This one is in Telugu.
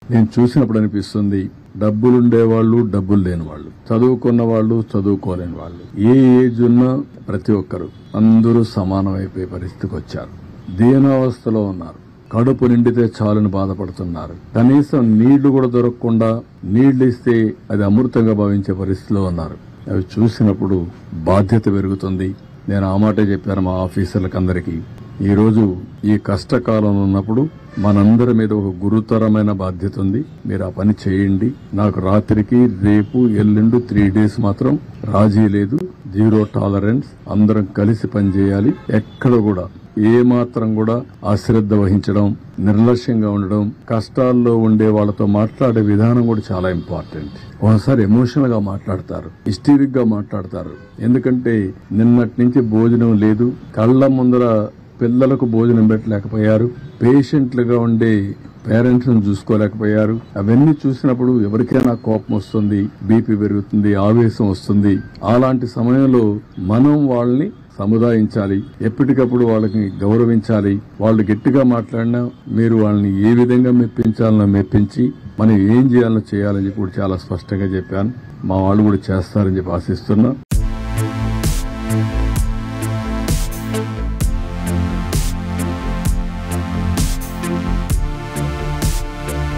నేను చూసినప్పుడు అనిపిస్తుంది, డబ్బులుండేవాళ్ళు, డబ్బులు లేని వాళ్ళు, చదువుకున్న వాళ్ళు, చదువుకోలేని వాళ్ళు, ఏ ఏజ్ ఉన్నా ప్రతి ఒక్కరు అందరూ సమానమైపోయే పరిస్థితికి వచ్చారు. దీనావస్థలో ఉన్నారు. కడుపు నిండితే చాలని బాధపడుతున్నారు. కనీసం నీళ్లు కూడా దొరకకుండా నీళ్లు ఇస్తే అది అమృతంగా భావించే పరిస్థితిలో ఉన్నారు. అవి చూసినప్పుడు బాధ్యత పెరుగుతుంది. నేను ఆ మాటే చెప్పాను మా ఆఫీసర్లకు అందరికీ. ఈ రోజు ఈ కష్టకాలంలో ఉన్నప్పుడు మనందరి మీద ఒక గురుతరమైన బాధ్యత ఉంది. మీరు ఆ పని చేయండి. నాకు రాత్రికి రేపు ఎల్లుండి 3 days మాత్రం రాజీ లేదు. 0 tolerance. అందరం కలిసి పనిచేయాలి. ఎక్కడ కూడా ఏ మాత్రం కూడా అశ్రద్ధ వహించడం, నిర్లక్ష్యంగా ఉండడం, కష్టాల్లో ఉండే వాళ్ళతో మాట్లాడే విధానం కూడా చాలా ఇంపార్టెంట్. ఒకసారి ఎమోషనల్ గా మాట్లాడతారు, హిస్టీరిక్ గా మాట్లాడతారు. ఎందుకంటే నిన్నటి నుంచి భోజనం లేదు, కళ్ల ముందర పిల్లలకు భోజనం పెట్టలేకపోయారు, పేషెంట్లుగా ఉండే పేరెంట్స్ ను చూసుకోలేకపోయారు. అవన్నీ చూసినప్పుడు ఎవరికైనా కోపం వస్తుంది, బీపీ పెరుగుతుంది, ఆవేశం వస్తుంది. అలాంటి సమయంలో మనం వాళ్ళని సముదాయించాలి, ఎప్పటికప్పుడు వాళ్ళకి గౌరవించాలి. వాళ్ళు గట్టిగా మాట్లాడినా మీరు వాళ్ళని ఏ విధంగా మెప్పించాలనో మెప్పించి మనం ఏం చేయాలో చేయాలని చెప్పి చాలా స్పష్టంగా చెప్పాను. మా వాళ్ళు కూడా చేస్తారని చెప్పి ఆశిస్తున్నా.